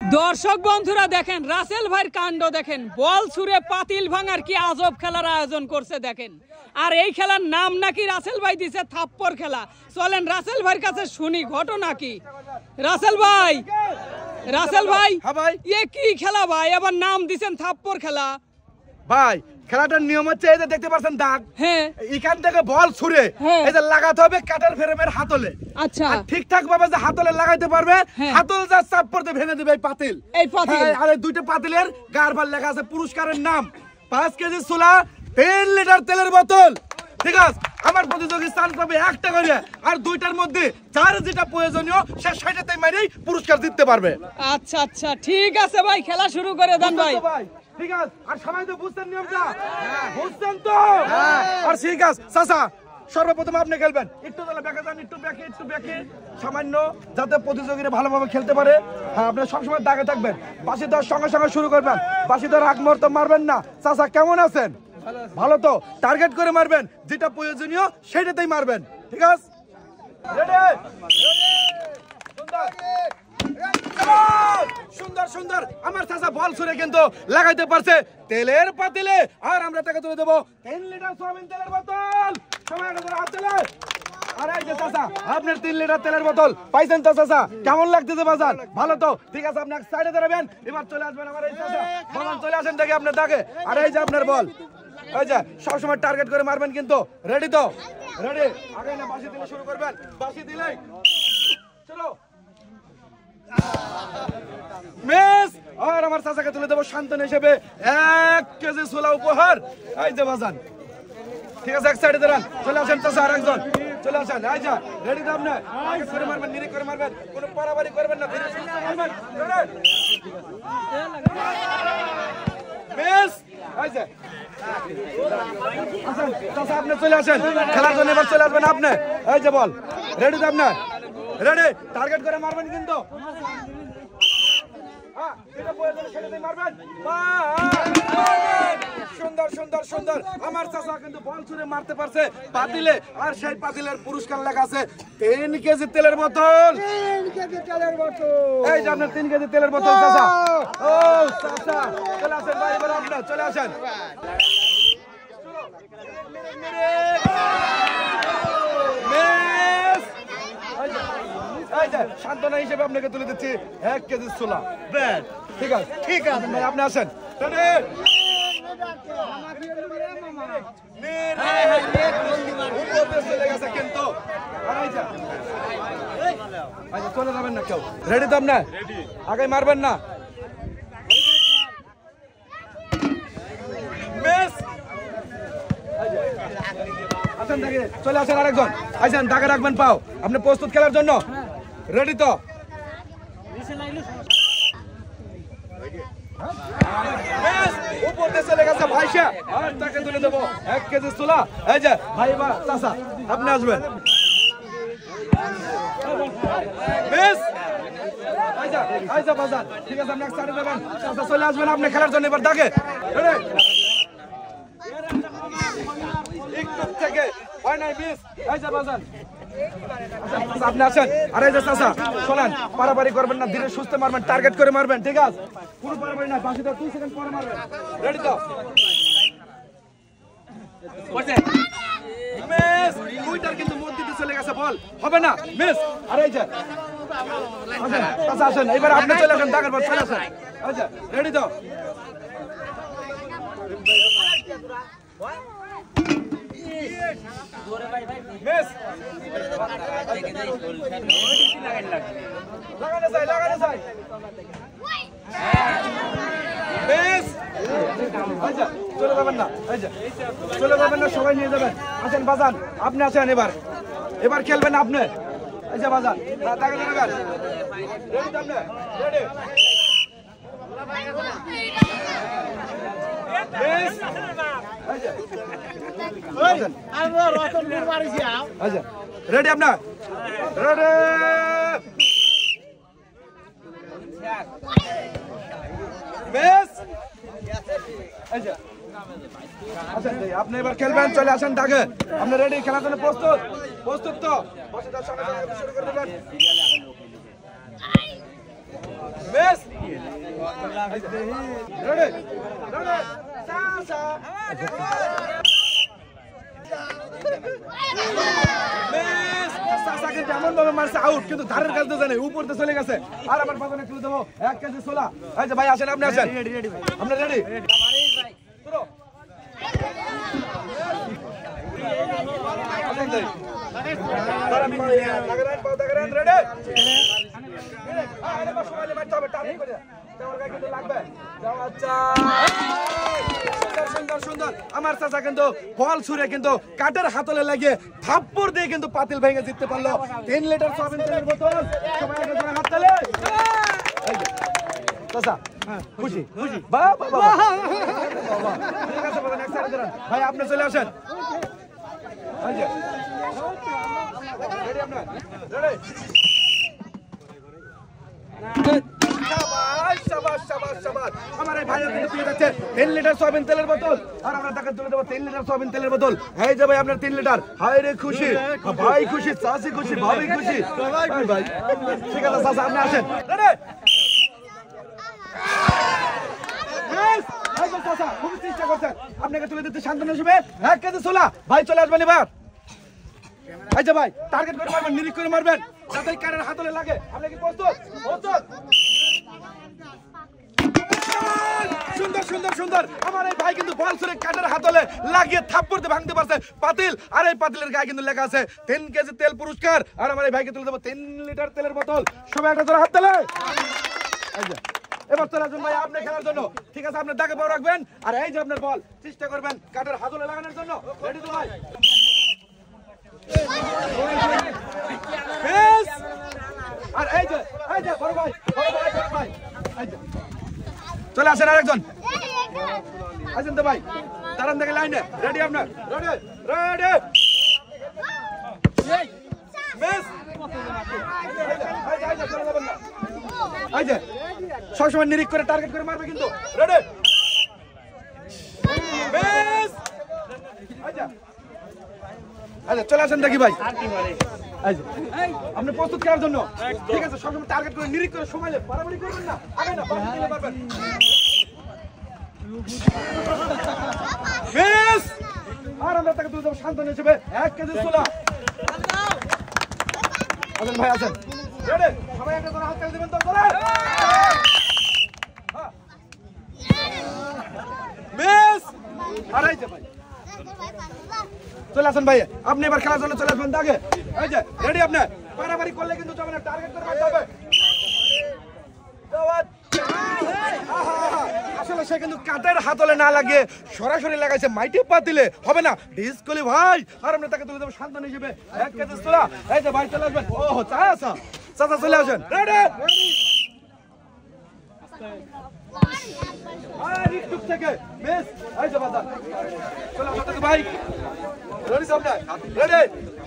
দর্শক বন্ধুরা দেখেন রাসেল ভাইয়ের কাণ্ড দেখেন, বল ছুঁড়ে পাতিল ভাঙার কি আজব খেলার আয়োজন করছে দেখেন। আর এই খেলার নাম নাকি রাসেল ভাই দিছে থাপ্পড় খেলা। চলেন রাসেল ভাইয়ের কাছে শুনি ঘটনা কি। রাসেল ভাই, রাসেল ভাই, হ্যাঁ ভাই, এ কি খেলা ভাই, আবার নাম দিছেন থাপ্পড় খেলা? ভাই খেলাটার নিয়ম হচ্ছে এই যে দেখতে পাচ্ছেন দাগ, হ্যাঁ, এখান থেকে বল ছুঁড়ে এই যে লাগাতে হবে কাটার ফ্রেমের হাতলে। আচ্ছা, ঠিকঠাক ভাবে যে হাতলে লাগাইতে পারবে, হ্যাঁ, হাতল যা চাপ পড়তে ভেঙে দিবে এই পাতিল। এই পাতিল আর এই দুইটা পাতিলের গার ভার লেখা আছে পুরস্কারের নাম 5 কেজি ছোলা, 3 লিটার তেলের বোতল। ঠিক আছে, আমার প্রতিযোগী স্থান পাবে একটা করে, আর দুইটার মধ্যে যার যেটা প্রয়োজনীয় সে সেটাতে মারেই পুরস্কার জিততে পারবে। আচ্ছা আচ্ছা ঠিক আছে ভাই, খেলা শুরু করে দেন ভাই। ঠিক আছে, আর সবাই তো বুঝছেন নিয়মটা? বুঝছেন তো? আর ঠিক আছে চাচা, সর্বপ্রথম আপনি খেলবেন। একটু তাহলে ব্যাকে যান, একটু ব্যাকে সামান্য, যাতে প্রতিযোগীরা ভালোভাবে খেলতে পারে। হ্যাঁ, আপনি সবসময় দাগে থাকবেন। বাঁশি দেওয়ার সঙ্গে সঙ্গে শুরু করবেন, বাঁশি দেওয়ার আগ মুহূর্তে মারবেন না। চাচা কেমন আছেন? ভালো তো? টার্গেট করে মারবেন, যেটা প্রয়োজনীয় সেটাতেই মারবেন। ঠিক আছে, সুন্দর সুন্দর। আমার চাচা বল ছুঁড়ে কিন্তু লাগাইতে পারছে তেলের পাতিলে, আর আমরা তাকে তুলে দেবো 3 লিটার সয়াবিন তেলের বোতল। সময় হাত চলে। আর এই যে চাচা, আপনার 3 লিটার তেলের বোতল পাইছেন তো চাচা? কেমন লাগতেছে বাজার? ভালো তো? ঠিক আছে, আপনি এক সাইডে দাঁড়াবেন। এবার চলে আসবেন আমার এই চাচা, বল চলে আসেন দেখি আপনার দাগে। আর এই যে আপনার বল, এই যে সবসময় টার্গেট করে মারবেন কিন্তু। রেডি তো? রেডি। আগে না বাঁশি দিলে শুরু করবেন, বাঁশি দিলেই চলো। মিস, আর আমার চাচাকে তুলে দেবো শান্তন হিসেবে 1 কেজি ছোলা উপহার। এই যে বাজান, ঠিক আছে, এক সাইডে দাঁড়ান। চলে আসেন চাচা, আর একজন চলে আসেন। এই যা রেডি তো আপনি? টার্গেট করে মারবেন, নিরিখ করে মারবেন, কোনো পারাবারি করবেন না, ধীরে সুস্থে মারবেন। মিস, এই যে আসেন চাচা, আপনি চলে আসেন খেলার জন্য। এবার চলে আসবেন আপনি। এই যে বল রেডি তো আপনার? রেডি। টার্গেট করে মারবেন কিন্তু। সুন্দর সুন্দর সুন্দর। আমার চাচা কিন্তু বল ছুঁড়ে মারতে পারছে পাতিলে, আর সেই পাতিলের পুরস্কার লেখা আছে 3 কেজি তেলের বোতল। 3 কেজি তেলের বোতল। এই যে আপনার 3 কেজি তেলের বোতল চাচা। ও চাচা চলে আসেন ভাই, এবার আপনার চলে আসেন। সান্ত্বনা হিসেবে আপনাকে তুলে দিচ্ছি 1 কেজি ছোলা। ঠিক আছে, ঠিক আছে ভাই, আপনি আসেন। চলে যাবেন না কেউ? রেডি তো আপনার? আগে মারবেন না। আসেন দাগে, চলে আসেন আরেকজন। আসেন দাগে রাখবেন পাও। আপনি প্রস্তুত খেলার জন্য? রেডি তো? উপর দিয়ে চলে গেছে ভাইসা, আর তাকে তুলে দেবো 1 কেজি ছোলা। এই যে ভাই বা চাচা, আপনি আসবেন। ঠিক আছে, আপনি এক সাইডে যাবেন। চাচা চলে আসবেন আপনি খেলার জন্য এবার দাগে। একটু থেকে হয় নাই মিস। এই যে বাজান, আপনি আসেন। আর এই যে চাচা শোনেন, পারাপারি করবেন না, ধীরে সুস্থে মারবেন, টার্গেট করে মারবেন। ঠিক আছে, পুরো পারাপারি না, বাকি 2 সেকেন্ড পরে মারবেন। রেডি তো? মিস, দুইটার কিন্তু মধ্যে দিয়ে চলে গেছে বল, হবে না মিস। আর এই যে আসেন চাচা, আসেন এবার আপনি চলে আসেন দাগের বল, চলে আসেন। এই যে রেডি তো? মিস, লাগানো যায়, লাগানো যায়। মিস, আচ্ছা চলে যাবেন না, এই যে চলে যাবেন না, সবাই নিয়ে যাবেন। আসেন বাজান, আপনি আসেন এবার, এবার খেলবেন আপনি। এই যে বাজান, দাগে লাগাবেন। রেডি তো আপনি? রেডি। মিস, রেডি আপনার? রেডি। মিস, আপনি এবার খেলবেন, চলে আসেন দাগে। আপনি রেডি খেলার জন্য? প্রস্তুত? প্রস্তুত তো? শুরু করে দেবেন। মিস, রেডি রেডি চাচা চাচাকে যেমন ভাবে মারছে আউট, কিন্তু ধারের কাছে জানে উপর দিয়ে চলে গেছে। আর আমার বাগানে তুলে দেবো 1 কেজি ছোলা। এই যে ভাই আসেন, আপনি আসেন। আপনি রেডি? আমার চাচা কিন্তু বল ছুড়ে কিন্তু কাঠের হাতলে লাগিয়ে থাপ্পড় দিয়ে কিন্তু পাতিল ভেঙে জিততে পারলো 3 লিটার সয়াবিন তেলের বোতল। সবাই আগে জোরে হাত তালে। চাচা খুশি খুশি বাহ বাহ বাহ। ঠিক আছে বাবা, নেক্সট সাইডে দাঁড়ান। ভাই আপনি চলে আসেন। এই যে রেডি, আপনার রেডি। শাবাশ শাবাশ শাবাশ শাবাশ। আমার এই ভাইয়ের কিন্তু পেয়ে যাচ্ছে 3 লিটার সয়াবিন তেলের বোতল। আর আমরা তাকে তুলে দেবো 3 লিটার সয়াবিন তেলের বোতল। এই যে ভাই আপনার 3 লিটার। হায় রে খুশি, ভাই খুশি, চাচি খুশি, ভাবি খুশি। ভাই ঠিক আছে চাচা, আপনি আসেন। রেডি? চাচা খুব চেষ্টা করছেন, আপনাকে তুলে দিতে শান্তনু হিসেবে 1 কেজি ছোলা। ভাই চলে আসবেন এবার। এই যে ভাই টার্গেট করে মারবেন, নিরিখ করে মারবেন, যাতে কারের হাতলে লাগে। আপনি কি প্রস্তুত? প্রস্তুত। সুন্দর সুন্দর সুন্দর। আমার এই ভাই কিন্তু বল ছুড়ে কাঠের হাতলে লাগিয়ে থাপ্পড় দিয়ে ভাঙতে পারছে পাতিল। আর এই পাতিলের গায়ে কিন্তু লেখা আছে 3 কেজি তেল পুরস্কার। আর আমার এই ভাইকে তুলে দেবো 3 লিটার তেলের বোতল। সবাই একটা জোরে হাত তালে। এই যে এবার চলে আসুন ভাই আপনি খেলার জন্য। ঠিক আছে, আপনি দাগে পাও রাখবেন। আর এই যে আপনার বল চেষ্টা করবেন কাঠের হাতলে লাগানোর জন্য। রেডি তো ভাই? আর এই যে বড় ভাই এই যে চলে আসেন আরেকজন। আসেন তো ভাই, দাঁড়ান দেখে লাইনে। রেডি আপনার? Ready ready miss. এই যে সবসময় নিরিখ করে টার্গেট করে মারবে কিন্তু। Ready miss. আচ্ছা চলে আসেন দেখি ভাই। আপনি প্রস্তুত করার জন্য? ঠিক আছে, সবসময় টার্গেট করে নিরিখ করে সময় বাড়াবাড়ি করবেন না। আগে না পারবেন। মিস। আর আমরা তাকে তুলে দেবো শান্তনু হিসেবে 1 কেজি ছোলা। আসেন ভাই আসেন। রেডি? সবাই একটা করে হাত তালি দিবেন তো। করে মিস। আর এই যে ভাই চলে আসেন ভাই, আপনি এবার খেলার জন্য চলে আসবেন দাগে। এই যে রেডি? আপনি পারাপারি করলে কিন্তু যাবে না, টার্গেট করে মারতে হবে। আসলে সে কিন্তু কাঠের হাতলে না লাগিয়ে সরাসরি লাগাইছে মাইটি পাতিলে। হবে না, ডিসকলি ভাই। আর আমরা তাকে তুলে দেবো শান্তনু হিসেবে 1 কেজি ছোলা। এই যে ভাই চলে আসবেন। ও চাচা চাচা চলে আসেন। রেডি? আর একটু থেকে মিস। এই যে বাজার চলে আসেন ভাই। রেডি সামনে? রেডি?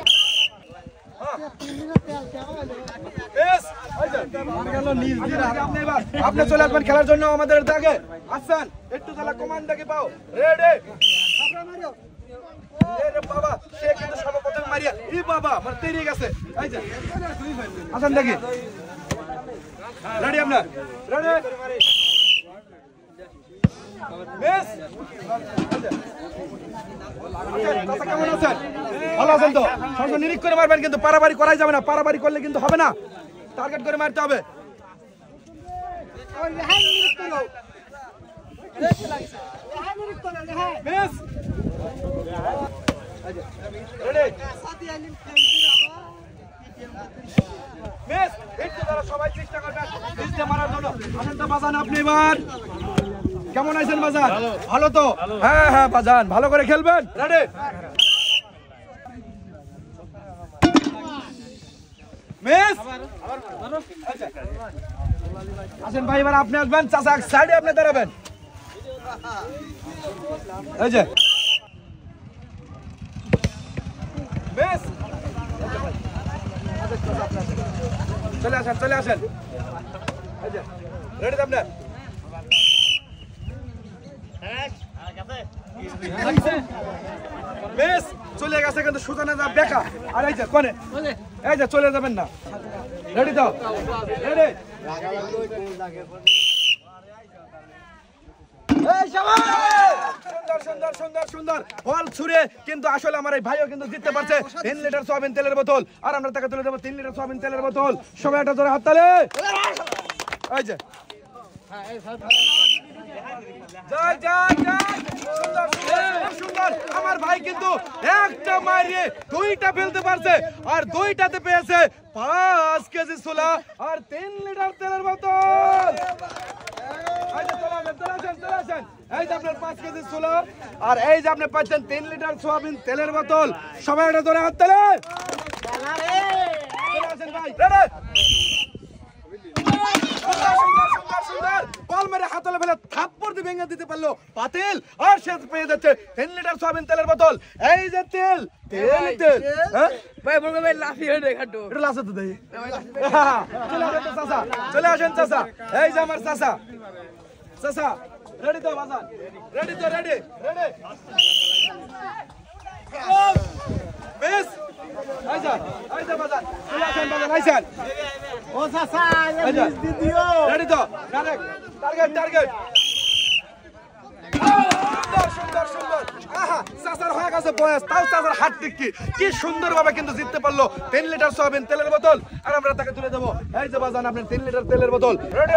আপনি চলে আসবেন খেলার জন্য আমাদের দাগে। আসছেন একটু তাহলে কমান্ডাকে পাও। রেডি? বাবা সে কিন্তু সর্বপ্রথম মারিয়া ই বাবা আমার তেড়িয়ে গেছে। এই যে আসেন দেখি। রেডি? আপনার রেডি মিস। কেমন আছেন? ভালো আছেন তো? সবসময় নিরিখ করে মারবেন, কিন্তু পারাবারি করাই যাবে না। পারাবারি করলে কিন্তু হবে না, টার্গেট করে মারতে হবে। মিস। Ready miss. একটু তারা সবাই চেষ্টা করবেন নিচে মারার জন্য। আসেন তো বাজান আপনি এবার। কেমন আছেন বাজান? ভালো তো? হ্যাঁ হ্যাঁ বাজান ভালো করে খেলবেন। Ready miss. আসেন ভাই এবার আপনি আসবেন। চাচা এক সাইডে আপনি দাঁড়াবেন। এই যে মিস। চলে আসেন চলে আসেন। এই যে রেডি তো আপনি? মিস। চলে গেছে কিন্তু সুজানা যা বেকা। আর এই যে কোনে এই যে চলে যাবেন না। রেডি তো? রেডি সুন্দর সুন্দর সুন্দর সুন্দর বল ছুড়ে কিন্তু আসলে আমার এই ভাইও কিন্তু জিততে পারছে 3 লিটার সয়াবিন তেলের বোতল আর আমরা তাকে তুলে দেবো 3 লিটার সয়াবিন তেলের বোতল সবাই একটা জোরে হাততালি এই যে জয় জয় জয় সুন্দর সুন্দর সুন্দর আমার ভাই কিন্তু একটা মারিয়ে দুইটা ফেলতে পারছে আর দুইটাতে পেয়েছে 5 কেজি ছোলা আর 3 লিটার তেলের বোতল এই যে আপনার 5 কেজি ছোলা আর এই যে আপনি পাচ্ছেন 3 লিটার সয়াবিন তেলের বোতল সবাই এটা ধরে হাত তালে ভাই বল মেরে হাতলে ফেলে থাপ্পড় দিয়ে ভেঙে দিতে পারলো পাতিল আর সে পেয়ে যাচ্ছে 3 লিটার সয়াবিন তেলের বোতল এই যে তেল তেল তেল হ্যাঁ ভাই বলবে ভাই লাফিয়ে দেখাটো এটা লাসে তো দেই চলে আসেন তো চাচা চলে আসেন চাচা এই যে আমার চাচা চাচা রেডি তো বাজান রেডি তো রেডি রেডি বেশ আইসা আইসা বাজান চলে আসেন বাজান আইসেন ও চাচা মিস দি দিও রেডি তো ডাইরেক্ট টার্গেট টার্গেট সুন্দর সুন্দর সুন্দর আহা চাচার হয়ে গেছে বয়স তাও চাচার হাত কি সুন্দরভাবে কিন্তু জিততে পারলো 3 লিটার সয়াবিন তেলের বোতল আর আমরা তাকে তুলে দেবো এই যে বাজান আপনার 3 লিটার তেলের বোতল রেডি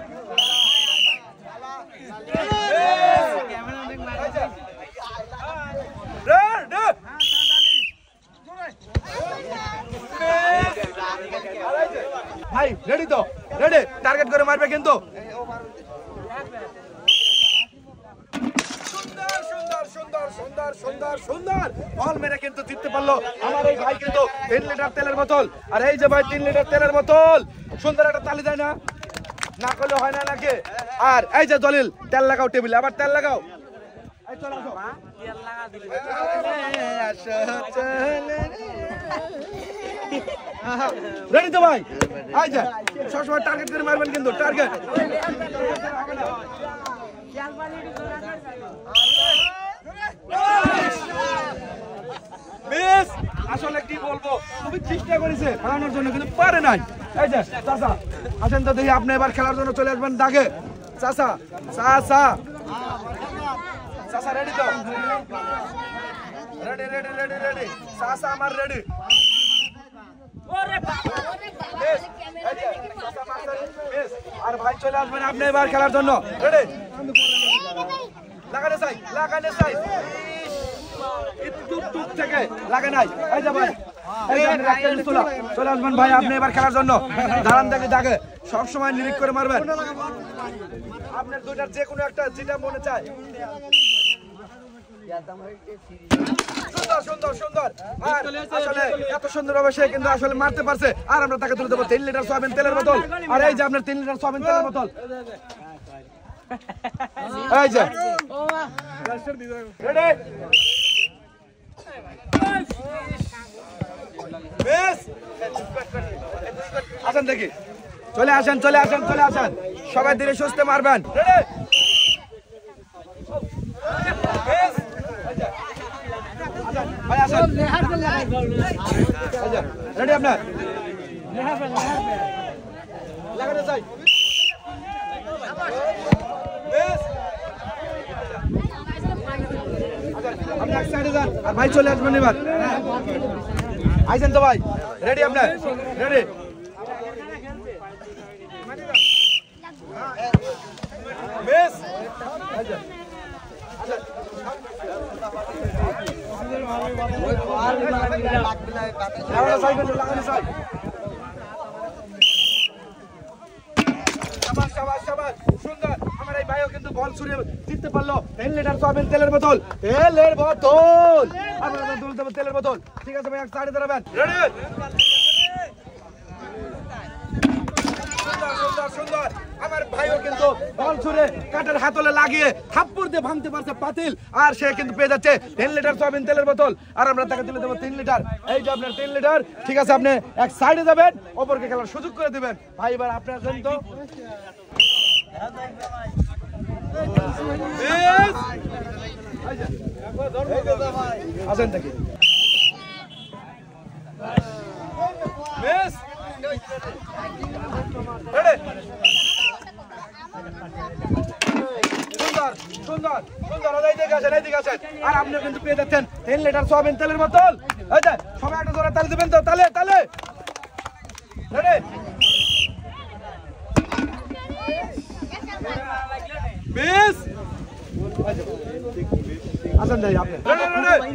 ভাই রেডি তো রেডি টার্গেট করে মারবে কিন্তু সুন্দর সুন্দর সুন্দর সুন্দর সুন্দর সুন্দর বল মেরে কিন্তু জিততে পারলো আমার এই ভাই কিন্তু 3 লিটার তেলের বোতল আর এই যে ভাই 3 লিটার তেলের বোতল সুন্দর একটা তালি দেয় না না করলে হয় না নাকি আর এই যে দলিল তেল লাগাও টেবিলে আবার তেল লাগাও এই চলো আসো রেডি তো ভাই এই যে সবসময় টার্গেট করে মারবেন কিন্তু টার্গেট বেশ আসলে কি বলবো খুবই চেষ্টা করেছে হারানোর জন্য কিন্তু পারে নাই এই যে চাচা আসেন তো দেখি আপনি এবার খেলার জন্য চলে আসবেন দাগে চাচা চাচা চাচা রেডি তো রেডি রেডি রেডি রেডি চাচা আমার রেডি আর ভাই চলে আসবেন আপনি এবার খেলার জন্য রেডি লাগানে চাই টুক থেকে লাগে নাই এই যে ভাই চলে আসবেন ভাই আপনি এবার খেলার জন্য দাঁড়ান দেখে দাগে সবসময় নিরিখ করে মারবেন আপনার দুইটার যে কোনো একটা যেটা মনে চায় সুন্দর সুন্দর সুন্দর আর আসলে এত সুন্দরভাবে সে কিন্তু আসলে মারতে পারছে আর আমরা তাকে তুলে দেবো 3 লিটার সয়াবিন তেলের বোতল আর এই যে আপনার 3 লিটার সয়াবিন তেলের বোতল এই যে রেডি বেশ আসেন দেখি চলে আসেন চলে আসেন চলে আসেন সবাই ধীরে সুস্থে মারবেন রেডি বেশ ভাই আসেন রেডি আপনার লাগাতে চাই আপনি এক সাইডে যান আর ভাই চলে আসবেন এবার আইছেন তো ভাই রেডি আপনার রেডি বেশ সুন্দর আমার এই ভাইও কিন্তু বল ছুড়ে জিততে পারলো 10 লিটার সয়াবিন তেলের বোতল তেলের বোতল ঠিক আছে ভাই এক সাইডে দাঁড়াবেন রেডি সুন্দর সুন্দর সুন্দর আমার ভাইও কিন্তু বল ছুড়ে কাটার হাতলে লাগিয়ে থাপ্পড় দিয়ে ভাঙতে পারছে পাতিল আর সে কিন্তু পেয়ে যাচ্ছে 10 লিটার সয়াবিন তেলের বোতল আর আমরা তাকে তুলে দেবো 3 লিটার এই যে আপনার 3 লিটার ঠিক আছে আপনি এক সাইডে যাবেন অপরকে খেলার সুযোগ করে দিবেন ভাই এবার আপনার জন্য তো আসেন দেখি বেশ সুন্দর সুন্দর সুন্দর এইদিকে আসেন আর আপনি কিন্তু পেয়ে যাচ্ছেন 3 লিটার সয়াবিন তেলের বোতল এই যে সবাই একটা জোরে তালি দিবেন তো তালে তালে রেডি বেশ আসেন যাই আপনি রেডি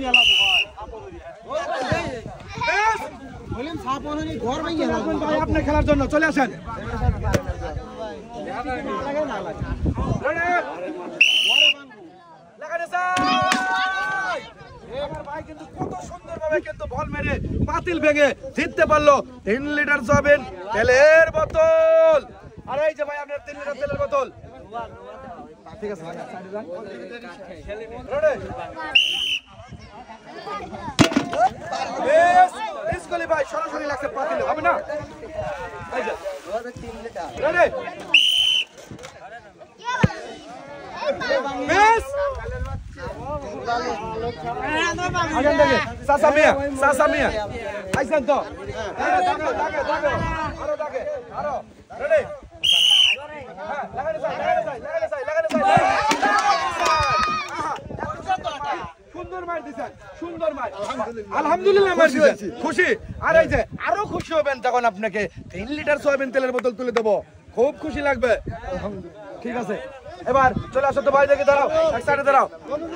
বেশ বলেন সাপনি ঘর ভাই গেল ভাই আপনি খেলার জন্য চলে আসেন ভাই কিন্তু কত সুন্দরভাবে কিন্তু বল মেরে পাতিল ভেঙে জিততে পারলো 3 লিটার সয়াবিন তেলের বোতল আর এই যে ভাই আপনার 3 লিটার তেলের বোতল ঠিক আছে সাইডে যান রেডি বেশ ইসকলি ভাই সরাসরি লাগছে পাতিলে হবে না এই যে রেডি বেশ আগান দেখে সাসা মিয়া আইছেন তো দাগে আরো দাগে আরো রেডি হ্যাঁ লাগানে চাই সুন্দর মার দিছেন সুন্দর মার আলহামদুলিল্লাহ মার দিছেন খুশি আর এই যে আরো খুশি হবেন তখন আপনাকে 3 লিটার সয়াবিন তেলের বোতল তুলে দেব খুব খুশি লাগবে ঠিক আছে এবার চলে আসো তো ভাই দেখে দাঁড়াও এক সাইডে দাঁড়াও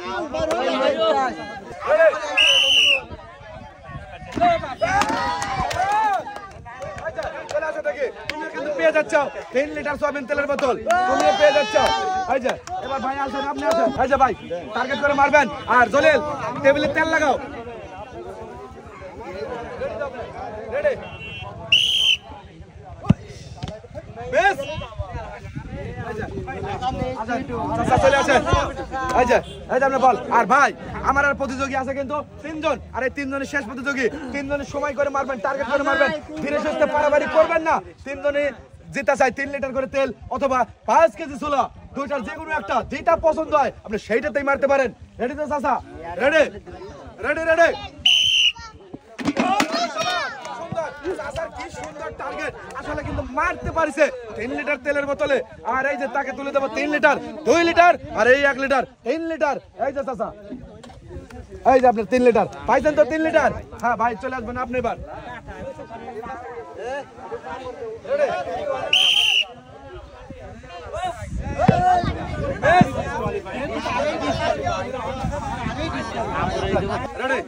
চলে আসো দেখি তুমি কিন্তু পেয়ে যাচ্ছ 3 লিটার সয়াবিন তেলের বোতল তুমি পেয়ে যাচ্ছ এই যে এবার ভাই আসেন আপনি আসেন এই যে ভাই টার্গেট করে মারবেন আর জলিল টেবিলে তেল লাগাও রেডি বেশ চলে আসেন এই যে আপনার বল আর ভাই আমার আর প্রতিযোগী আছে কিন্তু 3 জন আর এই 3 জনের শেষ প্রতিযোগী 3 জনের সময় করে মারবেন টার্গেট করে মারবেন ধীরে সুস্থে পারাবারি করবেন না 3 জনে জিতা চাই 3 লিটার করে তেল অথবা 5 কেজি ছোলা দুইটার যে কোনো একটা যেটা পছন্দ হয় আপনি সেইটাতেই মারতে পারেন রেডি তো চাচা রেডি রেডি রেডি কি সুন্দর টার্গেট আসলে কিন্তু মারতে পারছে 3 লিটার তেলের বোতলে আর এই যে তাকে তুলে দেব 3 লিটার 2 লিটার আর এই 1 লিটার 3 লিটার এই যে চাচা এই যে আপনার 3 লিটার পাইছেন তো 3 লিটার হ্যাঁ ভাই চলে আসবেন আপনি এবার রেডি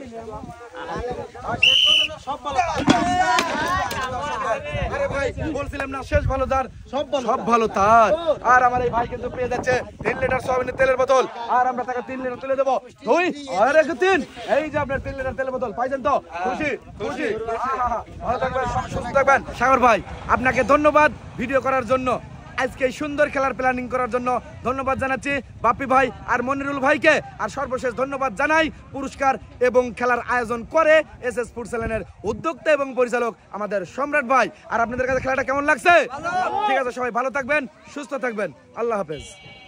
আরে ভাই বলছিলাম না শেষ ভালো তার সব ভালো তার আর আমার এই ভাই কিন্তু পেয়ে যাচ্ছে 3 লিটার সয়াবিনের তেলের বোতল আর আমরা তাকে 3 লিটার তুলে দেবো 2 আর 3 এই যে আপনার 3 লিটার তেলের বোতল পাইছেন তো খুশি খুশি ভালো থাকবেন সুস্থ থাকবেন সাগর ভাই আপনাকে ধন্যবাদ ভিডিও করার জন্য আজকে সুন্দর খেলার প্ল্যানিং করার জন্য ধন্যবাদ জানাচ্ছি বাপ্পি ভাই আর মনিরুল ভাইকে আর সর্বশেষ ধন্যবাদ জানাই পুরস্কার এবং খেলার আয়োজন করে এসএস ফুড চ্যানেলের উদ্যোক্তা এবং পরিচালক আমাদের সম্রাট ভাই আর আপনাদের কাছে খেলাটা কেমন লাগছে ঠিক আছে সবাই ভালো থাকবেন সুস্থ থাকবেন আল্লাহ হাফেজ।